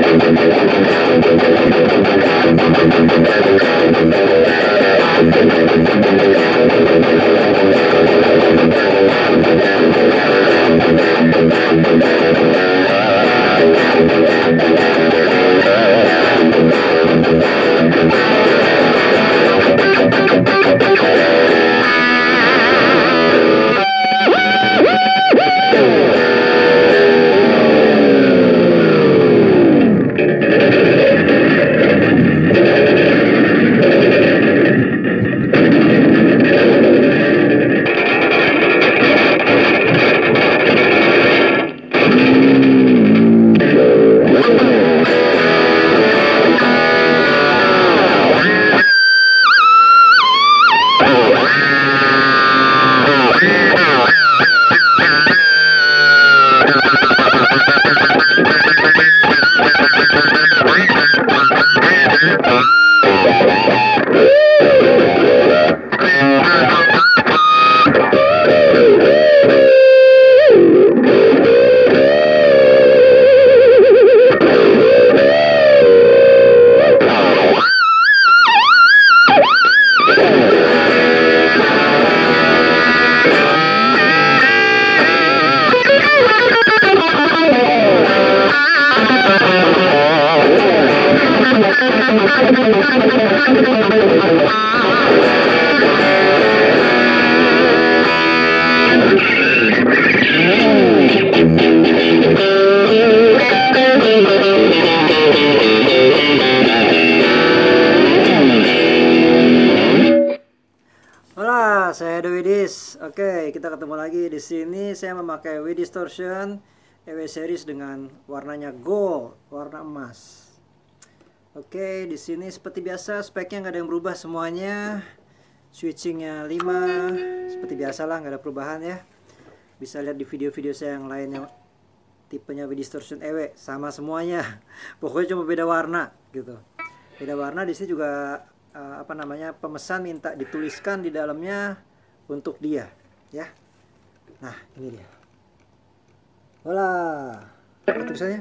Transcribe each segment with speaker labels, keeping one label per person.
Speaker 1: Saya The Widis. Oke, kita ketemu lagi di sini. Saya memakai Wii Distortion EW series dengan warnanya gold, warna emas. Oke, di sini seperti biasa speknya nggak ada yang berubah semuanya. Switchingnya 5, seperti biasa lah, nggak ada perubahan ya. Bisa lihat di video-video saya yang lainnya, tipenya Wii Distortion EW sama semuanya. Pokoknya cuma beda warna gitu. Beda warna. Di sini juga pemesan minta dituliskan di dalamnya untuk dia ya. Nah, ini dia. Hola, apa tulisannya?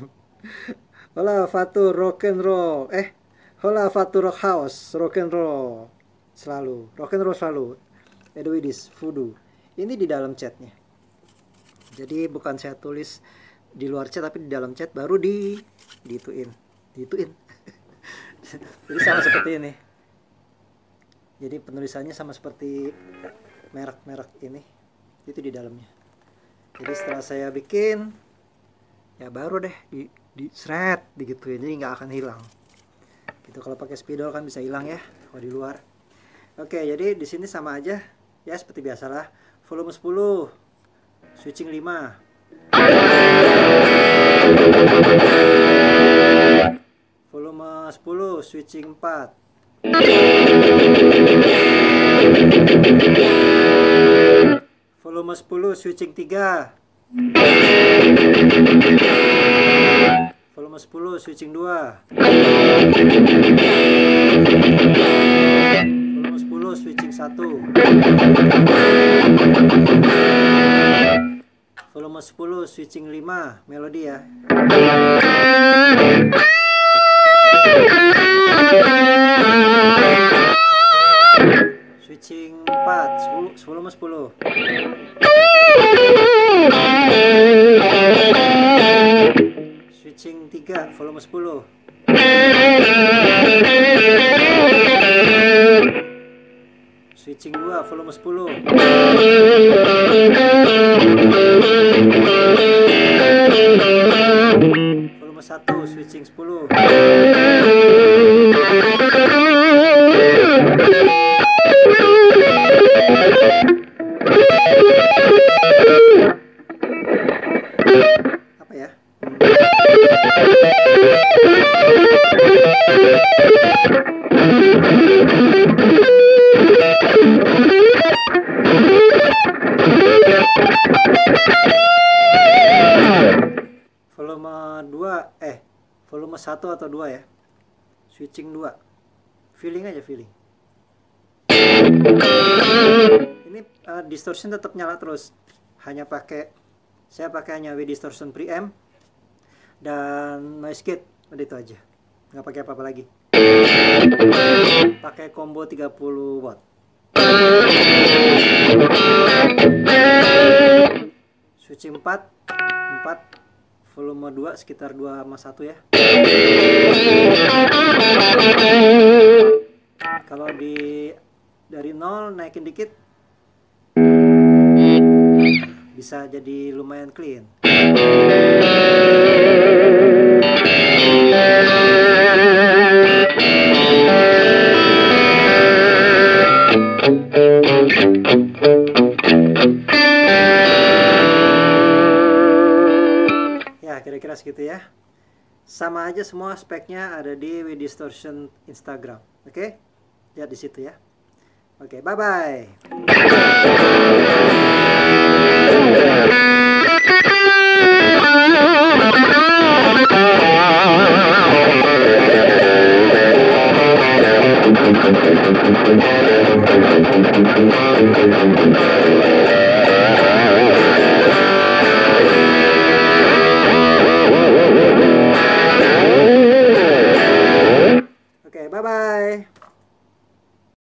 Speaker 1: Hola Fatur rock and roll. Hola Fatur rock house, rock and roll selalu, rock and roll selalu. Edwidis Voodoo. Ini di dalam chatnya. Jadi bukan saya tulis di luar chat, tapi di dalam chat baru dituin. Jadi sama seperti ini. Jadi penulisannya sama seperti merek-merek ini. Itu di dalamnya. Jadi setelah saya bikin, ya baru deh di shred digituin. Jadi nggak akan hilang. Gitu, kalau pakai spidol kan bisa hilang ya kalau di luar. Oke, jadi di sini sama aja ya, seperti biasalah. Volume 10, switching 5. Volume 10, switching 4. Volume 10, switching 3. Volume 10, switching 2. Volume 10, switching 1. Volume 10, switching 5. Melodi ya. Switching 4, volume 10. Switching 3, volume 10. Switching 2, volume 10. Volume 1, switching 10. Apa ya? Volume 2, volume 1 atau 2 ya? Switching 2. Feeling aja, feeling. Ini distortion tetap nyala terus. Saya pakai hanya Wii Distortion preamp dan noise gate Udah itu aja, nggak pakai apa-apa lagi. Pakai combo 30 watt. Switch 4 volume 2 sekitar 2,1 ya. Kalau dari 0 naikin dikit bisa jadi lumayan clean. Ya, kira-kira segitu ya. Sama aja semua speknya ada di WDistortion Instagram. Oke? Lihat di situ ya. Oke, bye-bye.